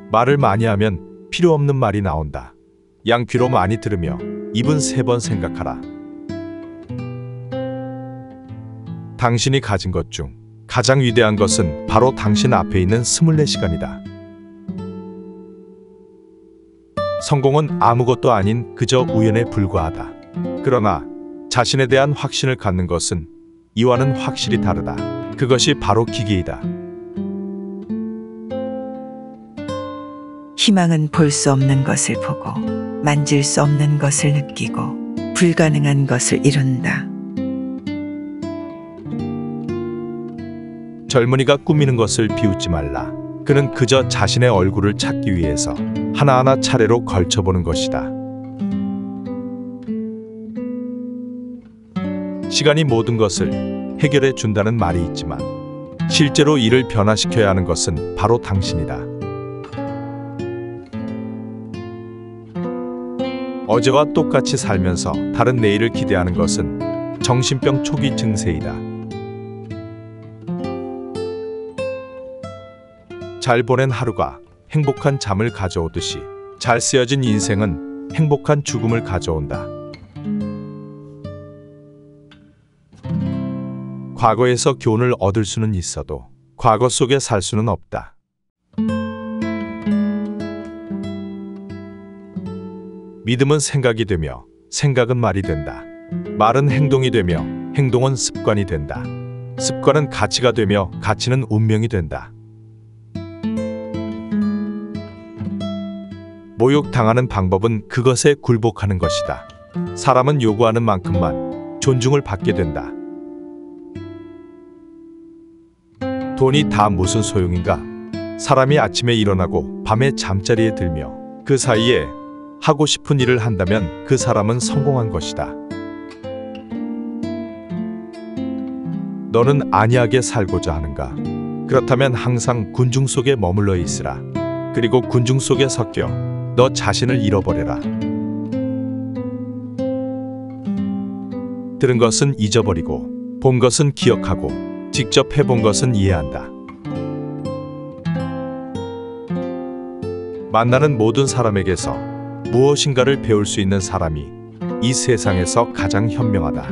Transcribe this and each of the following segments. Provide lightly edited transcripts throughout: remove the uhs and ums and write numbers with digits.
말을 많이 하면 필요 없는 말이 나온다. 양귀로 많이 들으며 입은 3번 생각하라. 당신이 가진 것 중 가장 위대한 것은 바로 당신 앞에 있는 24시간이다. 성공은 아무것도 아닌 그저 우연에 불과하다. 그러나 자신에 대한 확신을 갖는 것은 이와는 확실히 다르다. 그것이 바로 기계이다. 희망은 볼 수 없는 것을 보고 만질 수 없는 것을 느끼고 불가능한 것을 이룬다. 젊은이가 꾸미는 것을 비웃지 말라. 그는 그저 자신의 얼굴을 찾기 위해서 하나하나 차례로 걸쳐보는 것이다. 시간이 모든 것을 해결해 준다는 말이 있지만 실제로 이를 변화시켜야 하는 것은 바로 당신이다. 어제와 똑같이 살면서 다른 내일을 기대하는 것은 정신병 초기 증세이다. 잘 보낸 하루가 행복한 잠을 가져오듯이 잘 쓰여진 인생은 행복한 죽음을 가져온다. 과거에서 교훈을 얻을 수는 있어도 과거 속에 살 수는 없다. 믿음은 생각이 되며 생각은 말이 된다. 말은 행동이 되며 행동은 습관이 된다. 습관은 가치가 되며 가치는 운명이 된다. 모욕당하는 방법은 그것에 굴복하는 것이다. 사람은 요구하는 만큼만 존중을 받게 된다. 돈이 다 무슨 소용인가? 사람이 아침에 일어나고 밤에 잠자리에 들며 그 사이에 하고 싶은 일을 한다면 그 사람은 성공한 것이다. 너는 안이하게 살고자 하는가? 그렇다면 항상 군중 속에 머물러 있으라. 그리고 군중 속에 섞여 너 자신을 잃어버려라. 들은 것은 잊어버리고 본 것은 기억하고 직접 해본 것은 이해한다. 만나는 모든 사람에게서 무엇인가를 배울 수 있는 사람이 이 세상에서 가장 현명하다.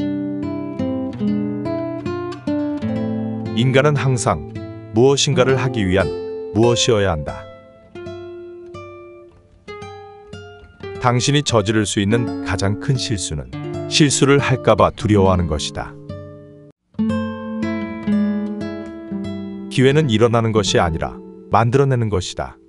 인간은 항상 무엇인가를 하기 위한 무엇이어야 한다. 당신이 저지를 수 있는 가장 큰 실수는 실수를 할까봐 두려워하는 것이다. 기회는 일어나는 것이 아니라 만들어내는 것이다.